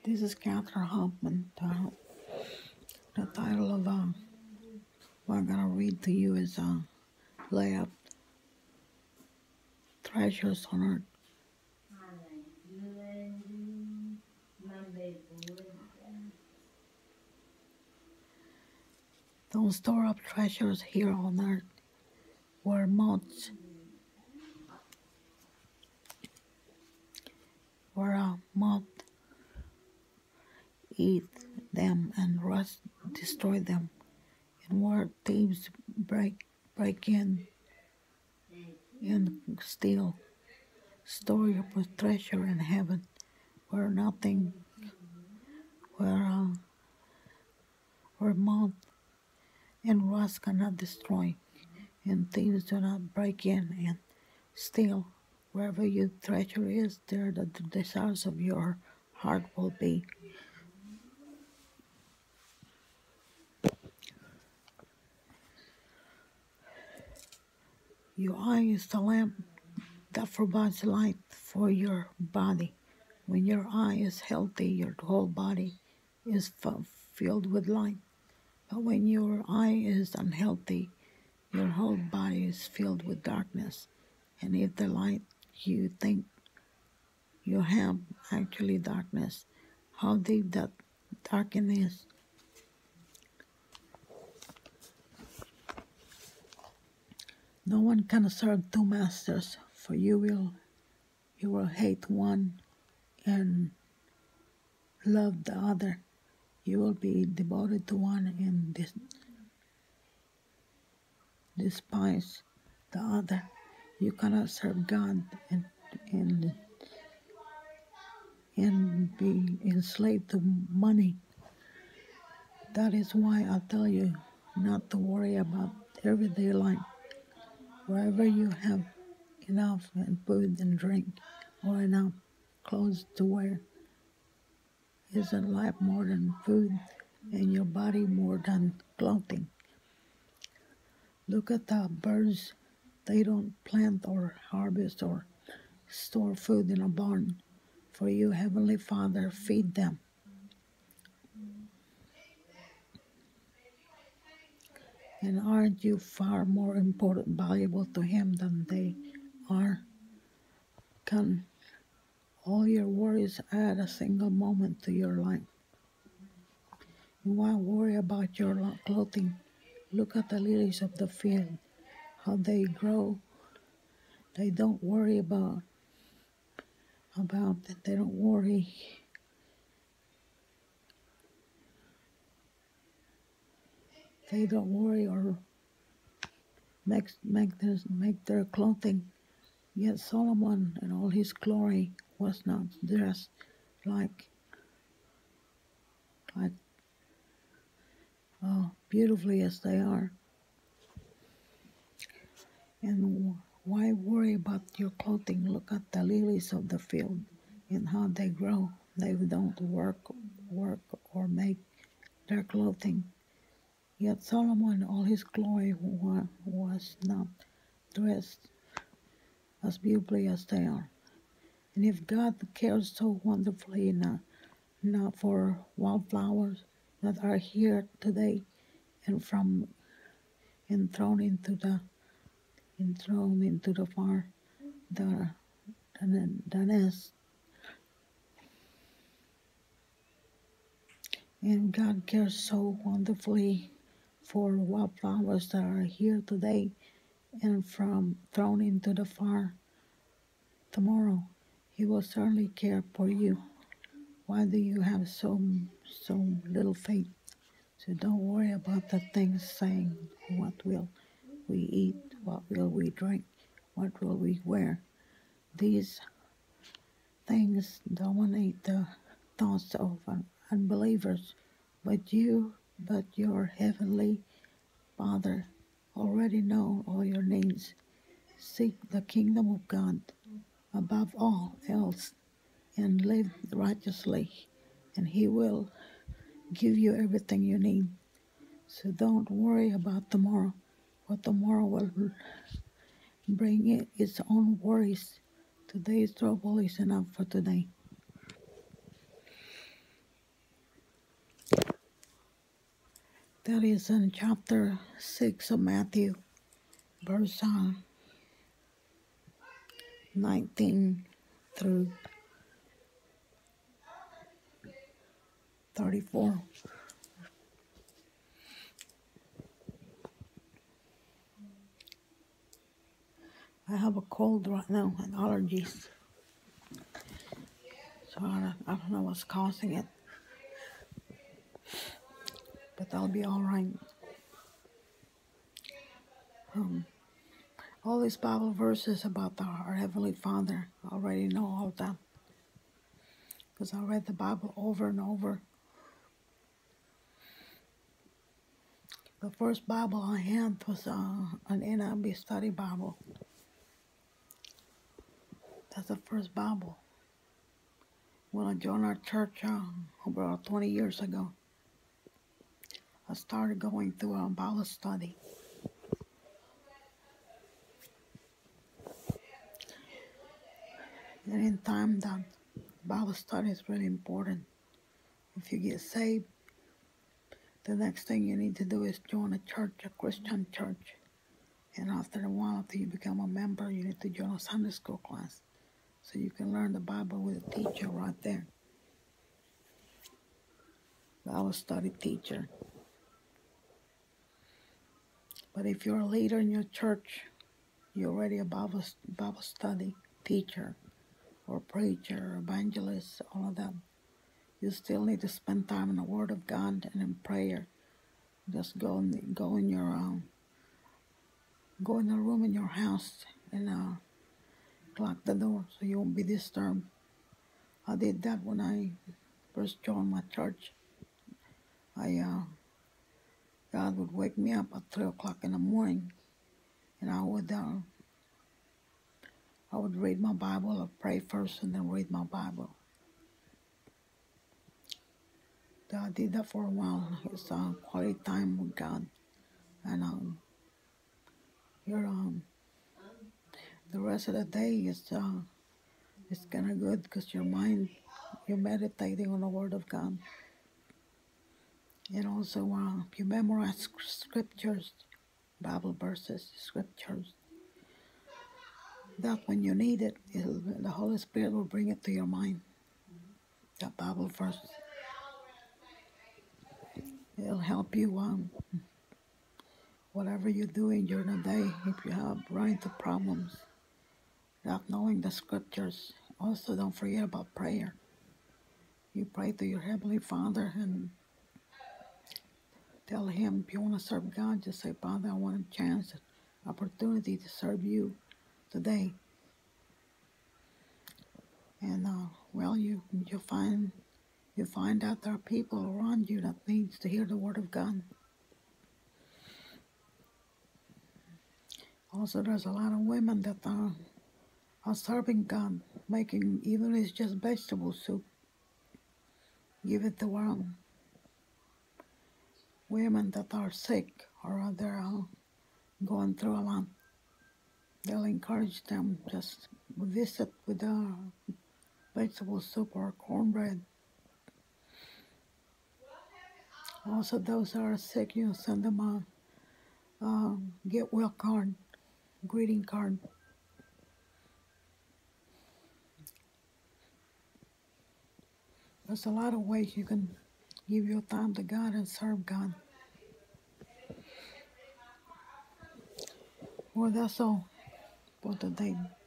This is Catherine Hoffman. The title of what I'm gonna read to you is "Lay Up Treasures on Earth." Don't store up treasures here on earth, where moths eat them and rust destroy them, and where thieves break in and steal. Store your treasure in heaven, where nothing, where moth and rust cannot destroy, and thieves do not break in and steal. Wherever your treasure is, there the desires of your heart will be. Your eye is the lamp that provides light for your body. When your eye is healthy, your whole body is filled with light. But when your eye is unhealthy, your whole body is filled with darkness. And if the light you think you have actually darkness, how deep that darkness is. No one can serve two masters, for you will hate one and love the other. You will be devoted to one and despise the other. You cannot serve God and be enslaved to money. That is why I tell you not to worry about everyday life. Wherever you have enough and food and drink, or enough clothes to wear, isn't life more than food, and your body more than clothing? Look at the birds. They don't plant or harvest or store food in a barn, for you, Heavenly Father, feed them. And aren't you far more important, valuable to Him than they are? Can all your worries add a single moment to your life? You won't worry about your clothing. Look at the lilies of the field, how they grow. They don't worry about they don't worry. They don't worry or make their clothing. Yet Solomon in all his glory was not dressed like beautifully as they are. And why worry about your clothing? Look at the lilies of the field and how they grow. They don't work or make their clothing. Yet Solomon in all his glory was not dressed as beautifully as they are. And if God cares so wonderfully not for wildflowers that are here today and thrown into the fire, the nest, and God cares so wonderfully for wildflowers that are here today and thrown into the fire tomorrow. He will certainly care for you. Why do you have so little faith? So don't worry about the things saying, what will we eat? What will we drink? What will we wear? These things dominate the thoughts of unbelievers, but your Heavenly Father already knows all your needs. Seek the kingdom of God above all else and live righteously, and He will give you everything you need. So don't worry about tomorrow. What tomorrow will bring its own worries. Today's trouble is enough for today. That is in chapter 6 of Matthew, verse 19 through 34. I have a cold right now and allergies, so I don't know what's causing it, but I'll be all right. All these Bible verses about our Heavenly Father, I already know all of that, because I read the Bible over and over. The first Bible I had was an NIV study Bible. That's the first Bible. When I joined our church about 20 years ago, I started going through a Bible study. And in time, that Bible study is really important. If you get saved, the next thing you need to do is join a church, a Christian church. And after a while, after you become a member, you need to join a Sunday school class, so you can learn the Bible with a teacher right there. Bible study teacher. But if you're a leader in your church, you're already a Bible study teacher or preacher or evangelist, all of that. You still need to spend time in the Word of God and in prayer. Just go in your go in the room in your house and lock the door so you won't be disturbed. I did that when I first joined my church. God would wake me up at 3 o'clock in the morning, and I would read my Bible. I'd pray first and then read my Bible. I did that for a while. It's quality time with God. And the rest of the day is it's kind of good, because your mind, you're meditating on the Word of God. And also you memorize scriptures, Bible verses, scriptures, that when you need it, the Holy Spirit will bring it to your mind, that Bible verse. It'll help you whatever you're doing during the day. If you have run into problems, not knowing the scriptures, also don't forget about prayer. You pray to your Heavenly Father and tell Him, if you want to serve God, just say, Father, I want a chance, opportunity to serve you today. And you find out there are people around you that needs to hear the Word of God. Also, there's a lot of women that are serving God, making, even if it's just vegetable soup, give it to women that are sick or they're going through a lot. They'll encourage them, just visit with vegetable soup or cornbread. Also, those that are sick, you send them a get well card, greeting card. There's a lot of ways you can give your time to God and serve God. Well, that's all for today.